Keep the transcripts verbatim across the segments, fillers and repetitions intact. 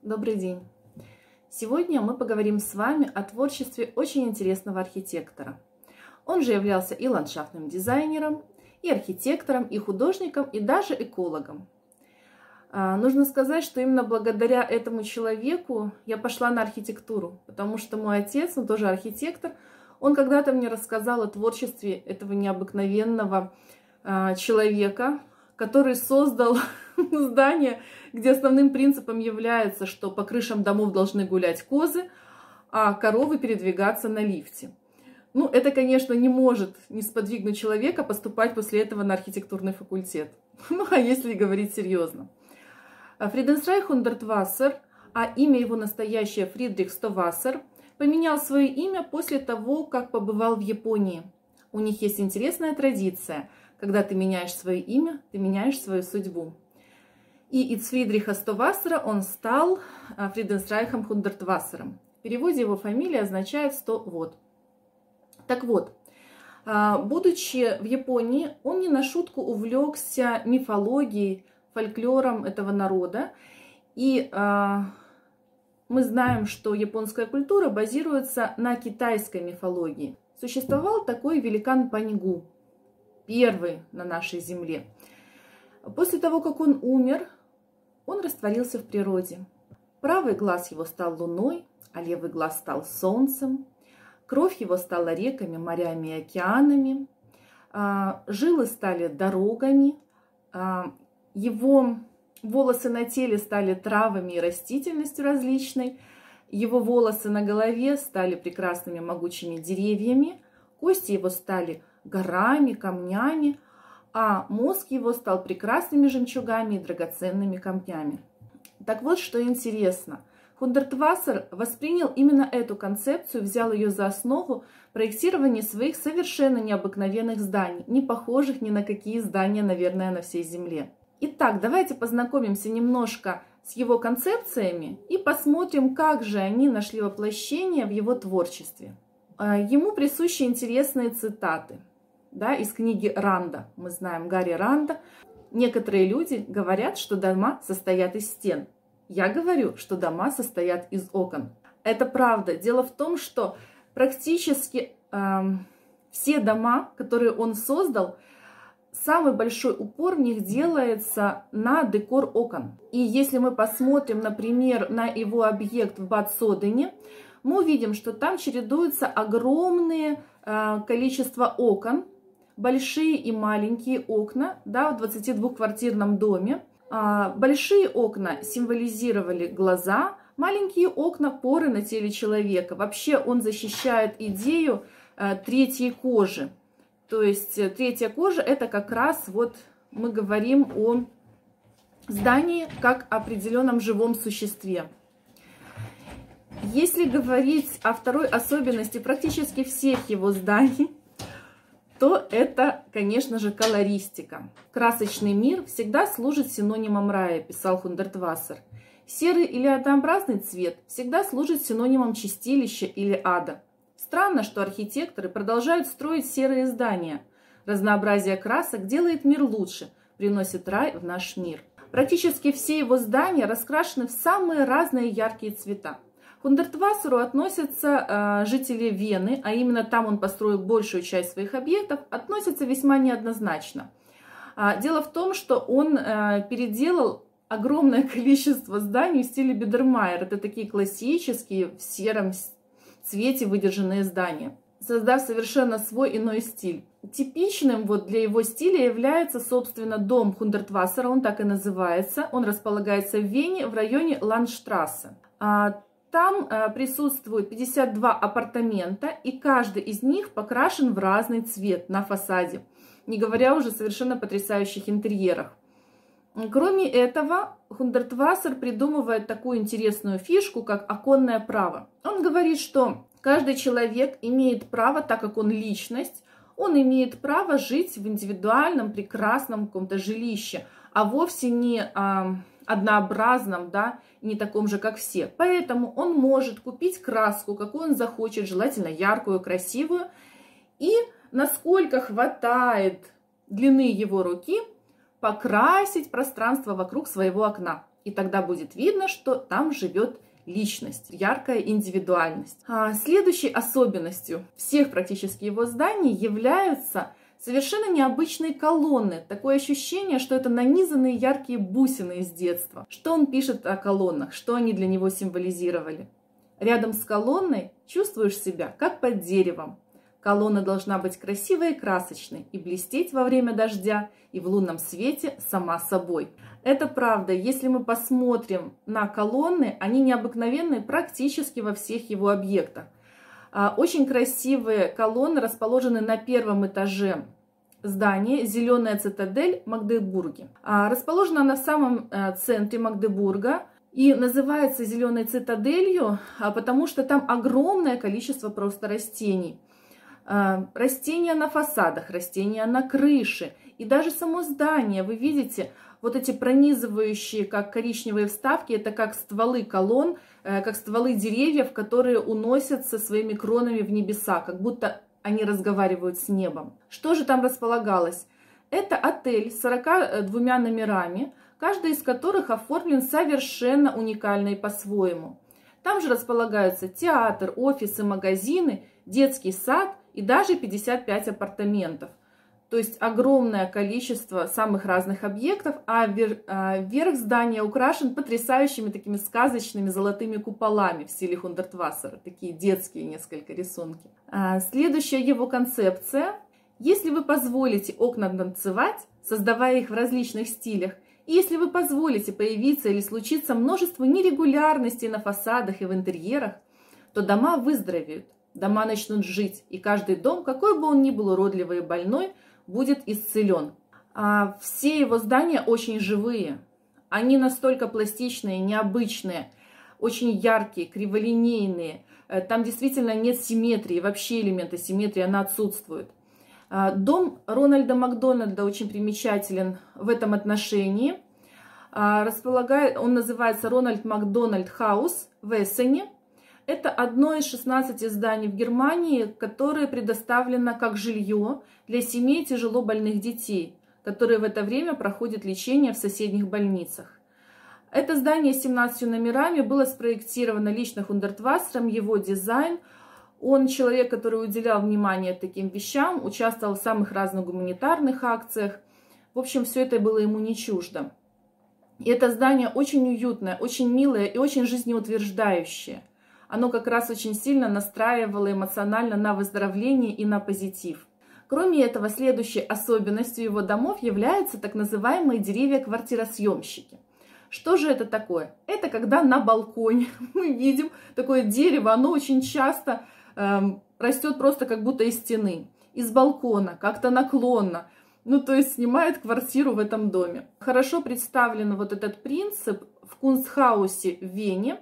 Добрый день! Сегодня мы поговорим с вами о творчестве очень интересного архитектора. Он же являлся и ландшафтным дизайнером, и архитектором, и художником, и даже экологом. А, нужно сказать, что именно благодаря этому человеку я пошла на архитектуру, потому что мой отец, он тоже архитектор, он когда-то мне рассказал о творчестве этого необыкновенного а, человека, который создал здание, где основным принципом является, что по крышам домов должны гулять козы, а коровы передвигаться на лифте. Ну, это, конечно, не может не сподвигнуть человека поступать после этого на архитектурный факультет. Ну, а если говорить серьезно. Фриденсрайх Хундертвассер, а имя его настоящее Фридрих Стовассер, поменял свое имя после того, как побывал в Японии. У них есть интересная традиция. Когда ты меняешь свое имя, ты меняешь свою судьбу. И из Фридриха Стовассера он стал Фриденсрайхом Хундертвассером. В переводе его фамилия означает «сто вод». Так вот, будучи в Японии, он не на шутку увлекся мифологией, фольклором этого народа. И мы знаем, что японская культура базируется на китайской мифологии. Существовал такой великан Паньгу, первый на нашей земле. После того, как он умер, он растворился в природе. Правый глаз его стал луной, а левый глаз стал солнцем. Кровь его стала реками, морями и океанами. Жилы стали дорогами. Его волосы на теле стали травами и растительностью различной. Его волосы на голове стали прекрасными могучими деревьями. Кости его стали горами, камнями, а мозг его стал прекрасными жемчугами и драгоценными камнями. Так вот, что интересно. Хундертвассер воспринял именно эту концепцию, взял ее за основу проектирования своих совершенно необыкновенных зданий, не похожих ни на какие здания, наверное, на всей Земле. Итак, давайте познакомимся немножко с его концепциями и посмотрим, как же они нашли воплощение в его творчестве. Ему присущи интересные цитаты, да, из книги Ранда. Мы знаем Гарри Ранда. Некоторые люди говорят, что дома состоят из стен. Я говорю, что дома состоят из окон. Это правда. Дело в том, что практически э, все дома, которые он создал, самый большой упор в них делается на декор окон. И если мы посмотрим, например, на его объект в Бад Содене, мы увидим, что там чередуются огромные э, количество окон, большие и маленькие окна, да, в двадцатидвухквартирном доме. А, большие окна символизировали глаза, маленькие окна – поры на теле человека. Вообще он защищает идею э, третьей кожи. То есть э, третья кожа – это как раз вот мы говорим о здании как определенном живом существе. Если говорить о второй особенности практически всех его зданий, то это, конечно же, колористика. Красочный мир всегда служит синонимом рая, писал Хундертвассер. Серый или однообразный цвет всегда служит синонимом чистилища или ада. Странно, что архитекторы продолжают строить серые здания. Разнообразие красок делает мир лучше, приносит рай в наш мир. Практически все его здания раскрашены в самые разные яркие цвета. К Хундертвассеру относятся э, жители Вены, а именно там он построил большую часть своих объектов, относятся весьма неоднозначно. А, дело в том, что он э, переделал огромное количество зданий в стиле Бидермайер. Это такие классические, в сером цвете выдержанные здания, создав совершенно свой иной стиль. Типичным вот для его стиля является, собственно, дом Хундертвассера, он так и называется. Он располагается в Вене в районе Ландштрассе. А, Там э, присутствует пятьдесят два апартамента, и каждый из них покрашен в разный цвет на фасаде, не говоря уже о совершенно потрясающих интерьерах. Кроме этого, Хундертвассер придумывает такую интересную фишку, как оконное право. Он говорит, что каждый человек имеет право, так как он личность, он имеет право жить в индивидуальном, прекрасном каком-то жилище, а вовсе не а, однообразном, да, не таком же, как все. Поэтому он может купить краску, какую он захочет, желательно яркую, красивую, и насколько хватает длины его руки, покрасить пространство вокруг своего окна. И тогда будет видно, что там живет личность, яркая индивидуальность. А следующей особенностью всех практически его зданий являются совершенно необычные колонны. Такое ощущение, что это нанизанные яркие бусины из детства. Что он пишет о колоннах, что они для него символизировали? Рядом с колонной чувствуешь себя, как под деревом. Колонна должна быть красивой и красочной, и блестеть во время дождя, и в лунном свете сама собой. Это правда. Если мы посмотрим на колонны, они необыкновенные практически во всех его объектах. Очень красивые колонны расположены на первом этаже здания «Зеленая цитадель» в Магдебурге. Расположена она в самом центре Магдебурга и называется «Зеленой цитаделью», потому что там огромное количество просто растений. Растения на фасадах, растения на крыше и даже само здание. Вы видите, вот эти пронизывающие, как коричневые вставки, это как стволы колонн, как стволы деревьев, которые уносятся своими кронами в небеса, как будто они разговаривают с небом. Что же там располагалось? Это отель с сорока двумя номерами, каждый из которых оформлен совершенно уникально и по-своему. Там же располагаются театр, офисы, магазины, детский сад и даже пятьдесят пять апартаментов. То есть огромное количество самых разных объектов, а верх здания украшен потрясающими такими сказочными золотыми куполами в стиле Хундртвассера, такие детские несколько рисунки. Следующая его концепция. Если вы позволите окнам танцевать, создавая их в различных стилях, и если вы позволите появиться или случиться множество нерегулярностей на фасадах и в интерьерах, то дома выздоровеют, дома начнут жить, и каждый дом, какой бы он ни был уродливый и больной, будет исцелен. А все его здания очень живые, они настолько пластичные, необычные, очень яркие, криволинейные. Там действительно нет симметрии, вообще элемента симметрии, она отсутствует. Дом Рональда Макдональда очень примечателен в этом отношении. Располагает, он называется Рональд Макдональд Хаус в Эссене. Это одно из шестнадцати зданий в Германии, которое предоставлено как жилье для семей тяжело больных детей, которые в это время проходят лечение в соседних больницах. Это здание с семнадцатью номерами было спроектировано лично Хундртвассером, его дизайн. Он человек, который уделял внимание таким вещам, участвовал в самых разных гуманитарных акциях. В общем, все это было ему не чуждо. И это здание очень уютное, очень милое и очень жизнеутверждающее. Оно как раз очень сильно настраивало эмоционально на выздоровление и на позитив. Кроме этого, следующей особенностью его домов являются так называемые деревья-квартиросъемщики. Что же это такое? Это когда на балконе мы видим такое дерево, оно очень часто э, растет просто как будто из стены, из балкона, как-то наклонно. Ну, то есть снимает квартиру в этом доме. Хорошо представлен вот этот принцип в Кунстхаусе в Вене.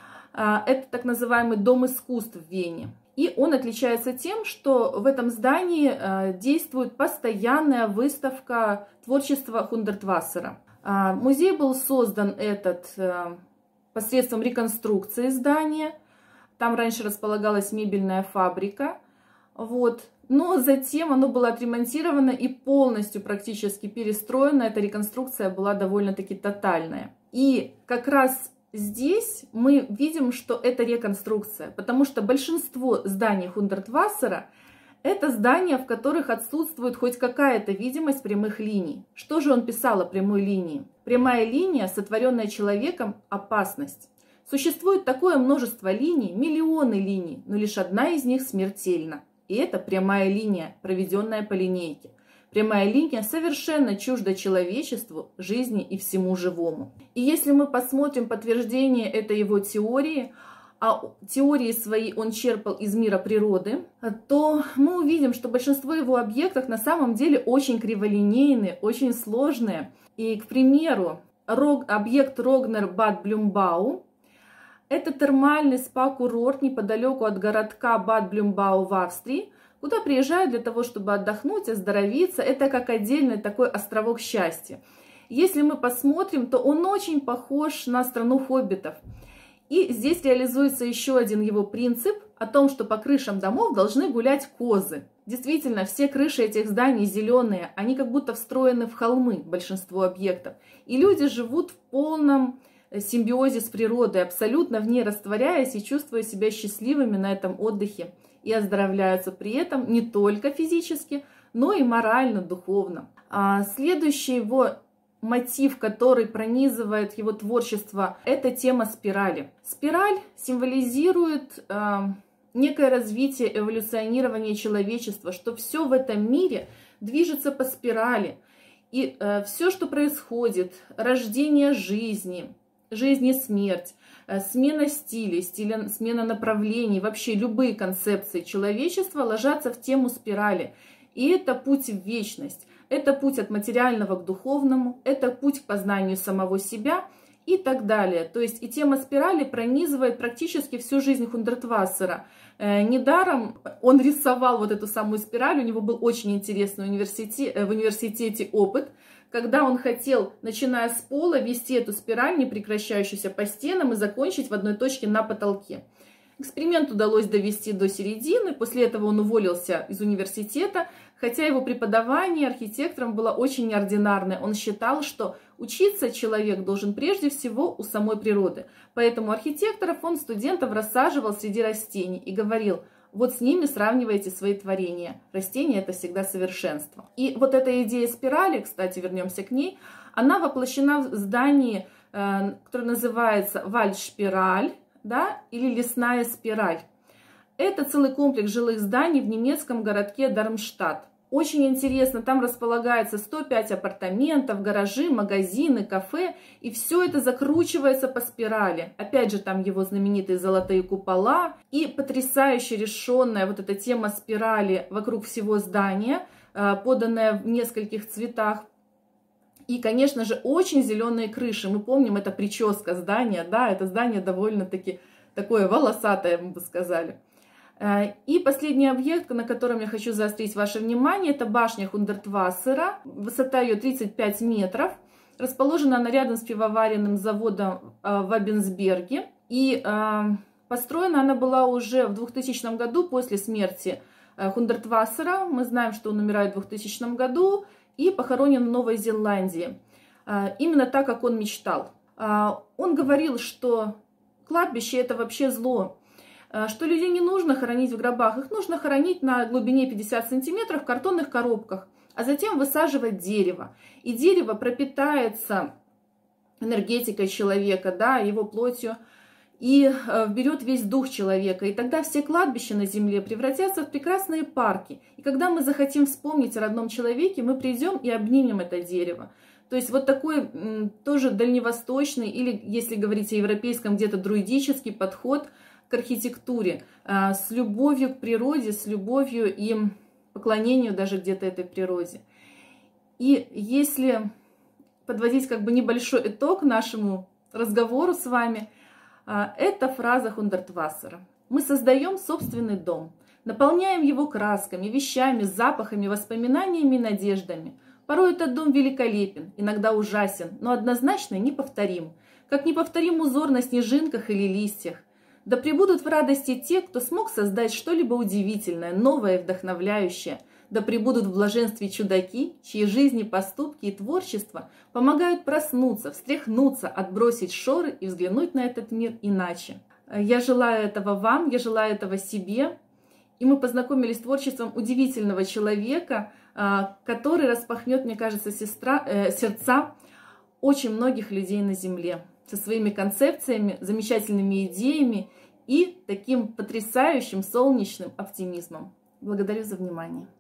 Это так называемый дом искусств в Вене. И он отличается тем, что в этом здании действует постоянная выставка творчества Хундртвассера. Музей был создан этот посредством реконструкции здания. Там раньше располагалась мебельная фабрика. Вот. Но затем оно было отремонтировано и полностью практически перестроено. Эта реконструкция была довольно-таки тотальная. И как раз здесь мы видим, что это реконструкция, потому что большинство зданий Хундртвассера – это здания, в которых отсутствует хоть какая-то видимость прямых линий. Что же он писал о прямой линии? Прямая линия, сотворенная человеком, – опасность. Существует такое множество линий, миллионы линий, но лишь одна из них смертельна. И это прямая линия, проведенная по линейке. Прямая линия совершенно чужда человечеству, жизни и всему живому. И если мы посмотрим подтверждение этой его теории, а теории свои он черпал из мира природы, то мы увидим, что большинство его объектов на самом деле очень криволинейные, очень сложные. И, к примеру, объект Рогнер Бад Блюмбау – это термальный спа-курорт неподалеку от городка Бад Блюмбау в Австрии, куда приезжают для того, чтобы отдохнуть, оздоровиться. Это как отдельный такой островок счастья. Если мы посмотрим, то он очень похож на страну хоббитов. И здесь реализуется еще один его принцип о том, что по крышам домов должны гулять козы. Действительно, все крыши этих зданий зеленые, они как будто встроены в холмы, большинство объектов. И люди живут в полном симбиозе с природой, абсолютно в ней растворяясь и чувствуя себя счастливыми на этом отдыхе. И оздоровляются при этом не только физически, но и морально, духовно. А следующий его мотив, который пронизывает его творчество, это тема спирали. Спираль символизирует э, некое развитие, эволюционирование человечества, что все в этом мире движется по спирали. И э, все, что происходит, рождение жизни, жизнь и смерть, э, смена стиля, стиля, смена направлений, вообще любые концепции человечества ложатся в тему спирали. И это путь в вечность, это путь от материального к духовному, это путь к познанию самого себя и так далее. То есть и тема спирали пронизывает практически всю жизнь Хундертвассера. Э, недаром он рисовал вот эту самую спираль, у него был очень интересный университет, в университете опыт, когда он хотел, начиная с пола, вести эту спираль, не прекращающуюся по стенам, и закончить в одной точке на потолке. Эксперимент удалось довести до середины, после этого он уволился из университета, хотя его преподавание архитектором было очень неординарное. Он считал, что учиться человек должен прежде всего у самой природы. Поэтому архитекторов он студентов рассаживал среди растений и говорил: вот с ними сравнивайте свои творения. Растения — это всегда совершенство. И вот эта идея спирали, кстати, вернемся к ней, она воплощена в здании, которое называется Вальдшпираль, да, или лесная спираль. Это целый комплекс жилых зданий в немецком городке Дармштадт. Очень интересно, там располагается сто пять апартаментов, гаражи, магазины, кафе, и все это закручивается по спирали. Опять же, там его знаменитые золотые купола и потрясающе решенная вот эта тема спирали вокруг всего здания, поданная в нескольких цветах. И, конечно же, очень зеленые крыши. Мы помним, это прическа здания, да, это здание довольно-таки такое волосатое, мы бы сказали. И последний объект, на котором я хочу заострить ваше внимание, это башня Хундертвассера. Высота ее тридцать пять метров. Расположена она рядом с пивоваренным заводом в Абенсберге. И построена она была уже в двухтысячном году после смерти Хундертвассера. Мы знаем, что он умирает в двухтысячном году. И похоронен в Новой Зеландии. Именно так, как он мечтал. Он говорил, что кладбище — это вообще зло, что людей не нужно хоронить в гробах, их нужно хоронить на глубине пятьдесят сантиметров в картонных коробках, а затем высаживать дерево. И дерево пропитается энергетикой человека, да, его плотью, и берет весь дух человека. И тогда все кладбища на земле превратятся в прекрасные парки. И когда мы захотим вспомнить о родном человеке, мы придем и обнимем это дерево. То есть вот такой тоже дальневосточный, или, если говорить о европейском, где-то друидический подход к архитектуре, с любовью к природе, с любовью и поклонению даже где-то этой природе. И если подводить как бы небольшой итог нашему разговору с вами, это фраза Хундертвассера. Мы создаем собственный дом, наполняем его красками, вещами, запахами, воспоминаниями и надеждами. Порой этот дом великолепен, иногда ужасен, но однозначно неповторим, как неповторим узор на снежинках или листьях. Да пребудут в радости те, кто смог создать что-либо удивительное, новое и вдохновляющее. Да пребудут в блаженстве чудаки, чьи жизни, поступки и творчество помогают проснуться, встряхнуться, отбросить шоры и взглянуть на этот мир иначе. Я желаю этого вам, я желаю этого себе. И мы познакомились с творчеством удивительного человека, который распахнет, мне кажется, сестра, э, сердца очень многих людей на Земле. Со своими концепциями, замечательными идеями и таким потрясающим солнечным оптимизмом. Благодарю за внимание.